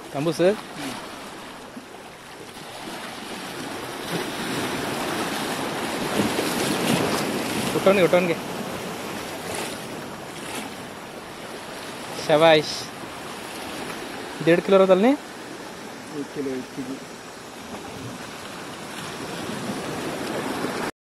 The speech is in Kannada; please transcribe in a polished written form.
कंबूस उठोन के शाबाश 1.5 किलो रहता नहीं 1 किलो 1 केजी